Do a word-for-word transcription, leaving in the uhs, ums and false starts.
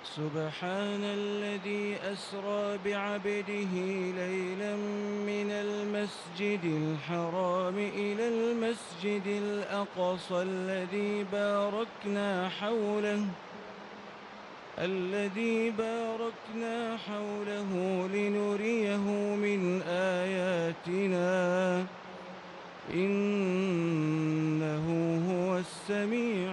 سبحان الذي أسرى بعبده ليلا من المسجد الحرام إلى المسجد الأقصى الذي باركنا حوله الذي باركنا حوله لنريه من آياتنا إنه هو السميع